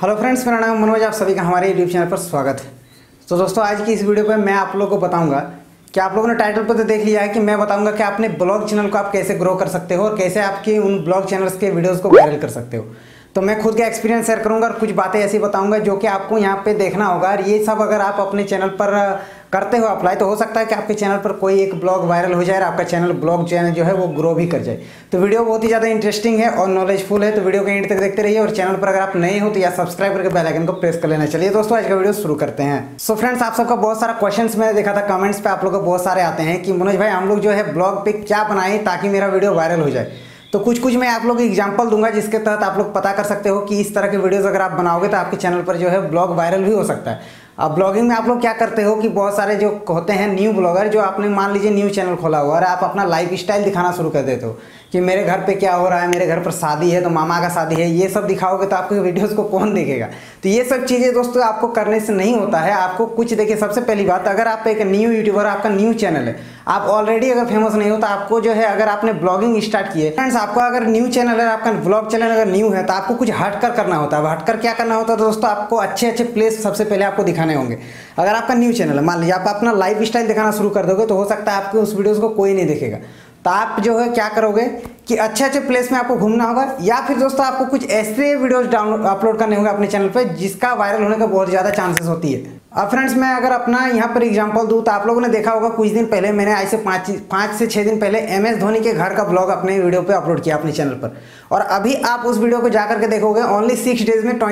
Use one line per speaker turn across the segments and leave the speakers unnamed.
Hello friends, मेरा नाम मनोज, आप सभी का हमारे यूट्यूब चैनल पर स्वागत है। तो दोस्तों, आज की इस वीडियो पर मैं आप लोगों को बताऊंगा कि आप लोगों ने टाइटल पर तो देख लिया है कि मैं बताऊंगा कि अपने ब्लॉग चैनल को आप कैसे ग्रो कर सकते हो और कैसे आपके उन ब्लॉग चैनल्स के वीडियोस को वायरल कर सकते हो। तो मैं खुद का एक्सपीरियंस शेयर करूंगा और कुछ बातें ऐसी बताऊंगा जो कि आपको यहाँ पे देखना होगा। और ये सब अगर आप अपने चैनल पर करते हो अप्लाई, तो हो सकता है कि आपके चैनल पर कोई एक ब्लॉग वायरल हो जाए और आपका ब्लॉग चैनल जो है वो ग्रो भी कर जाए। तो वीडियो बहुत ही ज़्यादा इंटरेस्टिंग है और नॉलेजफुल है, तो वीडियो के एंड तक देखते रहिए। और चैनल पर अगर आप नए हो तो या सब्सक्राइब करके बेल आइकन को प्रेस कर लेना। चलिए दोस्तों, आज का वीडियो शुरू करते हैं। सो फ्रेंड्स, आप सबका बहुत सारा क्वेश्चंस मैंने देखा था कमेंट्स पे, आप लोग को बहुत सारे आते हैं कि मनोज भाई हम लोग जो है ब्लॉग पे क्या बनाएं ताकि मेरा वीडियो वायरल हो जाए। तो कुछ मैं आप लोग को एग्जांपल दूंगा जिसके तहत आप लोग पता कर सकते हो कि इस तरह के वीडियोस अगर आप बनाओगे तो आपके चैनल पर जो है ब्लॉग वायरल भी हो सकता है। अब ब्लॉगिंग में आप लोग क्या करते हो कि बहुत सारे जो होते हैं न्यू ब्लॉगर, जो आपने मान लीजिए न्यू चैनल खोला हुआ और आप अपना लाइफ स्टाइल दिखाना शुरू कर देते हो कि मेरे घर पे क्या हो रहा है, मेरे घर पर शादी है तो मामा का शादी है, ये सब दिखाओगे तो आपके वीडियोस को कौन देखेगा। तो ये सब चीज़ें दोस्तों आपको करने से नहीं होता है। आपको कुछ देखिए, सबसे पहली बात, अगर आप एक न्यू यूट्यूबर, आपका न्यू चैनल है, आप ऑलरेडी अगर फेमस नहीं हो तो आपको जो है, अगर आपने ब्लॉगिंग स्टार्ट की है फ्रेंड्स, आपका अगर न्यू चैनल है, आपका ब्लॉग चैनल अगर न्यू है तो आपको कुछ हटकर करना होता है। हटकर क्या करना होता है दोस्तों, आपको अच्छे प्लेस सबसे पहले आपको दिखाने होंगे। अगर आपका न्यू चैनल है, मान लीजिए आप अपना लाइफ स्टाइल दिखाना शुरू कर दोगे तो हो सकता है आपके उस वीडियोस को कोई नहीं देखेगा। तो आप जो है क्या करोगे कि अच्छे प्लेस में आपको घूमना होगा, या फिर दोस्तों आपको कुछ ऐसे वीडियोस अपलोड करने होंगे अपने चैनल पे जिसका वायरल होने का बहुत ज़्यादा चांसेस होती है। अब फ्रेंड्स, मैं अगर अपना यहाँ पर एग्जांपल दूँ तो आप लोगों ने देखा होगा कुछ दिन पहले मैंने आज से 5 से 6 दिन पहले MS धोनी के घर का ब्लॉग अपने वीडियो पे अपलोड किया अपने चैनल पर। और अभी आप उस वीडियो को जाकर के देखोगे, ओनली 6 डेज में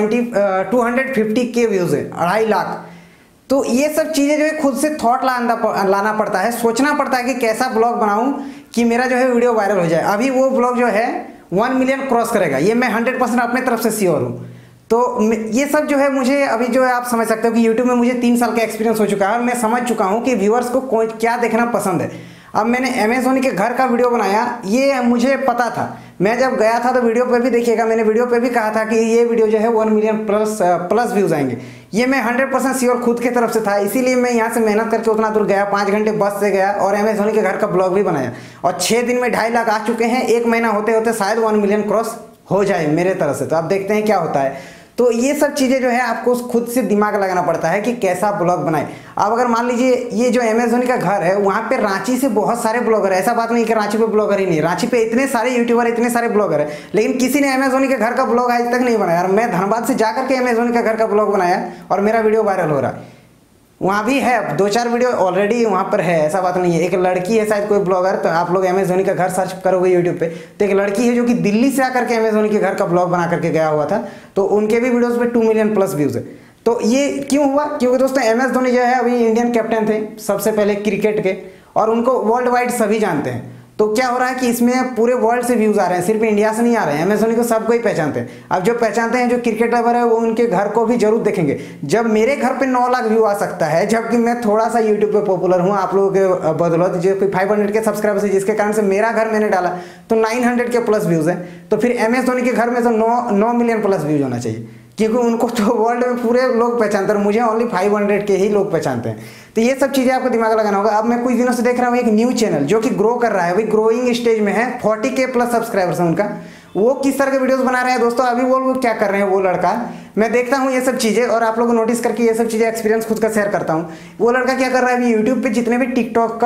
250K व्यूज़ है, 2.5 लाख। तो ये सब चीज़ें जो है खुद से थॉट लाना पड़ता है, सोचना पड़ता है कि कैसा ब्लॉग बनाऊं कि मेरा जो है वीडियो वायरल हो जाए। अभी वो ब्लॉग जो है 1 मिलियन क्रॉस करेगा, ये मैं 100% अपने तरफ से श्योर हूँ। तो ये सब जो है मुझे अभी जो है आप समझ सकते हो कि यूट्यूब में मुझे 3 साल का एक्सपीरियंस हो चुका है और मैं समझ चुका हूँ कि व्यूअर्स को क्या देखना पसंद है। अब मैंने MS धोनी के घर का वीडियो बनाया, ये मुझे पता था। मैं जब गया था तो वीडियो पे भी देखिएगा, मैंने वीडियो पे भी कहा था कि ये वीडियो जो है 1 मिलियन प्लस व्यूज़ आएंगे। ये मैं 100% श्योर खुद की तरफ से था, इसीलिए मैं यहाँ से मेहनत करके उतना दूर गया, 5 घंटे बस से गया और MS धोनी के घर का ब्लॉग भी बनाया। और 6 दिन में 2.5 लाख आ चुके हैं। 1 महीना होते होते शायद 1 मिलियन क्रॉस हो जाए मेरे तरफ से। तो आप देखते हैं क्या होता है। तो ये सब चीज़ें जो है आपको खुद से दिमाग लगाना पड़ता है कि कैसा ब्लॉग बनाए। अब अगर मान लीजिए ये जो MS धोनी का घर है, वहाँ पे रांची से बहुत सारे ब्लॉगर है, ऐसा बात नहीं कि रांची पे ब्लॉगर ही नहीं, रांची पे इतने सारे यूट्यूबर, इतने सारे ब्लॉगर है, लेकिन किसी ने MS धोनी के घर का ब्लॉग आज तक नहीं बनाया। और मैं धनबाद से जाकर के MS धोनी का घर का ब्लॉग बनाया और मेरा वीडियो वायरल हो रहा है। वहाँ भी है 2-4 वीडियो ऑलरेडी वहाँ पर है, ऐसा बात नहीं है। एक लड़की है शायद कोई ब्लॉगर, तो आप लोग MS धोनी का घर सर्च करोगे यूट्यूब पे तो एक लड़की है जो कि दिल्ली से आकर के MS धोनी के घर का ब्लॉग बना करके गया हुआ था। तो उनके भी वीडियोस पे 2 मिलियन प्लस व्यूज़ है। तो ये क्यों हुआ? क्योंकि दोस्तों MS धोनी जो है अभी इंडियन कैप्टन थे सबसे पहले क्रिकेट के, और उनको वर्ल्ड वाइड सभी जानते हैं। तो क्या हो रहा है कि इसमें पूरे वर्ल्ड से व्यूज़ आ रहे हैं, सिर्फ इंडिया से नहीं आ रहे हैं। MS धोनी को सब कोई पहचानते हैं। अब जो पहचानते हैं, जो क्रिकेट लवर है, वो उनके घर को भी जरूर देखेंगे। जब मेरे घर पे 9 लाख व्यू आ सकता है, जबकि मैं थोड़ा सा यूट्यूब पे पॉपुलर हूँ आप लोगों के बदौलत, जो 500 के सब्सक्राइबर्स है, जिसके कारण से मेरा घर मैंने डाला तो 900 के प्लस व्यूज़ है। तो फिर MS धोनी के घर में तो 9 मिलियन प्लस व्यूज होना चाहिए, क्योंकि उनको तो वर्ल्ड में पूरे लोग पहचानते हैं, मुझे ओनली 500 के ही लोग पहचानते हैं। तो ये सब चीज़ें आपको दिमाग लगाना होगा। अब मैं कुछ दिनों से देख रहा हूँ एक न्यू चैनल जो कि ग्रो कर रहा है, अभी ग्रोइंग स्टेज में है, 40K प्लस सब्सक्राइबर्स हैं उनका। वो किस तरह के वीडियोस बना रहे हैं दोस्तों, अभी वो क्या कर रहे हैं वो लड़का, मैं देखता हूँ ये सब चीज़ें और आप लोगों को नोटिस करके ये सब चीज़ें एक्सपीरियंस खुद का शेयर करता हूँ। वो लड़का क्या कर रहा है, अभी यूट्यूब पे जितने भी टिकटॉक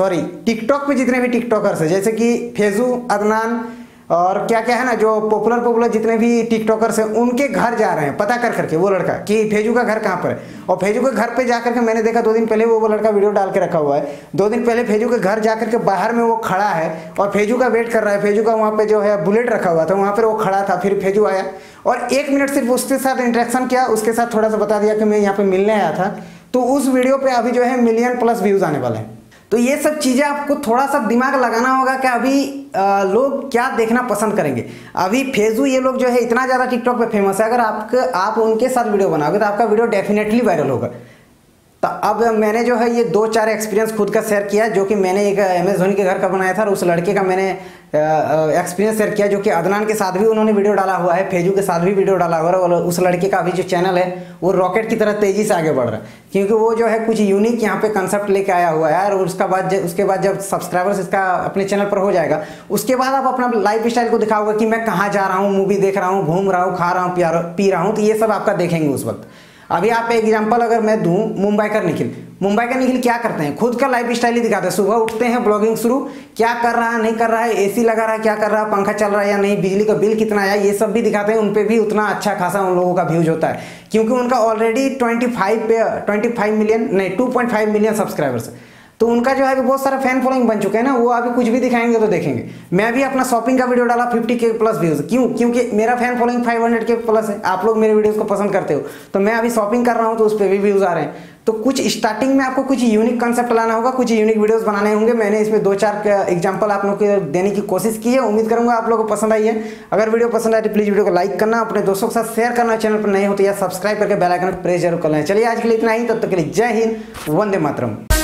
पे जितने भी टिकटॉकर्स है, जैसे कि फेजू, अदनान और क्या क्या है ना, जो पॉपुलर जितने भी टिकटॉकर्स हैं, उनके घर जा रहे हैं पता कर करके वो लड़का कि फेजू का घर कहाँ पर है। और फेजू के घर पे जा करके मैंने देखा 2 दिन पहले वो लड़का वीडियो डाल के रखा हुआ है। 2 दिन पहले फेजू के घर जा करके बाहर में वो खड़ा है और फेजू का वेट कर रहा है। फेजू का वहाँ पे जो है बुलेट रखा हुआ था, वहाँ पर वो खड़ा था। फिर फेजू आया और 1 मिनट सिर्फ उसके साथ इंटरेक्शन किया, उसके साथ थोड़ा सा बता दिया कि मैं यहाँ पर मिलने आया था। तो उस वीडियो पर अभी जो है मिलियन प्लस व्यूज़ आने वाले हैं। तो ये सब चीज़ें आपको थोड़ा सा दिमाग लगाना होगा कि अभी लोग क्या देखना पसंद करेंगे। अभी फेजू ये लोग जो है इतना ज़्यादा टिकटॉक पे फेमस है, अगर आप उनके साथ वीडियो बनाओगे तो आपका वीडियो डेफिनेटली वायरल होगा। तो अब मैंने जो है ये 2-4 एक्सपीरियंस खुद का शेयर किया, जो कि मैंने एक MS धोनी के घर का बनाया था, और उस लड़के का मैंने एक्सपीरियंस शेयर किया, जो कि अदनान के साथ भी उन्होंने वीडियो डाला हुआ है, फेजू के साथ भी वीडियो डाला हुआ है, और उस लड़के का अभी जो चैनल है वो रॉकेट की तरह तेज़ी से आगे बढ़ रहा है, क्योंकि वो जो है कुछ यूनिक यहाँ पे कंसेप्ट लेके आया हुआ है। और उसके बाद जब सब्सक्राइबर्स इसका अपने चैनल पर हो जाएगा, उसके बाद आप अपना लाइफ स्टाइल को दिखाओगे कि मैं कहाँ जा रहा हूँ, मूवी देख रहा हूँ, घूम रहा हूँ, खा रहा हूँ, पी रहा हूँ, तो ये सब आपका देखेंगे उस वक्त। अभी आप एग्जांपल अगर मैं दूं, मुंबई का निखिल क्या करते हैं, खुद का लाइफ स्टाइल ही दिखाते हैं। सुबह उठते हैं, ब्लॉगिंग शुरू, क्या कर रहा है नहीं कर रहा है, एसी लगा रहा है क्या कर रहा है, पंखा चल रहा है या नहीं, बिजली का बिल कितना आया, ये सब भी दिखाते हैं। उन पे भी उतना अच्छा खासा उन लोगों का व्यूज होता है, क्योंकि उनका ऑलरेडी 25 मिलियन नहीं 2.5 मिलियन सब्सक्राइबर्स है। तो उनका जो है कि बहुत सारा फैन फॉलोइंग बन चुके हैं ना, वो अभी कुछ भी दिखाएंगे तो देखेंगे। मैं भी अपना शॉपिंग का वीडियो डाला 50K प्लस व्यूज, क्योंकि मेरा फैन फॉलोइंग 500K प्लस है। आप लोग मेरे वीडियोस को पसंद करते हो, तो मैं अभी शॉपिंग कर रहा हूँ तो उस पर भी व्यूज आ रहे हैं। तो कुछ स्टार्टिंग में आपको कुछ यूनिक कंसेप्ट लाना होगा, कुछ यूनिक वीडियोस बनाने होंगे। मैंने इसमें 2-4 एग्जांपल आप लोग को देने की कोशिश की है। उम्मीद करूंगा आप लोगों को पसंद आई है। अगर वीडियो पसंद आए तो प्लीज वीडियो को लाइक करना, अपने दोस्तों के साथ शेयर करना, चैनल पर नए हो तो या सब्सक्राइब करके बेल आइकन प्रेस जरूर कर लें। चलिए आज के लिए इतना ही, तब तक के लिए जय हिंद, वंदे मातरम।